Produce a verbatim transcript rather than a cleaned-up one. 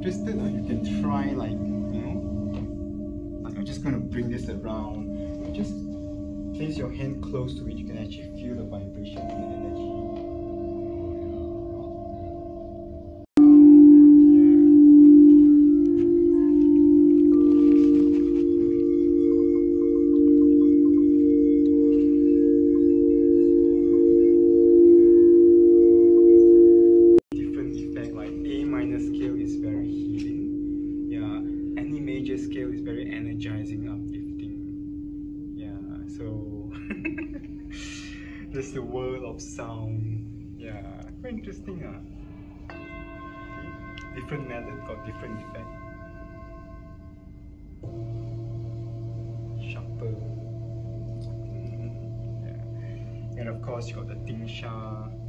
interested, uh, you can try, like, you know, like I'm just going to bring this around. Just place your hand close to it, you can actually feel the vibration and the energy. Scale is very energizing, uplifting. Yeah, so that's the world of sound. Yeah, quite interesting. Uh. Different method got different effect. Sharper. Mm-hmm. Yeah. And of course you got the Tingsha.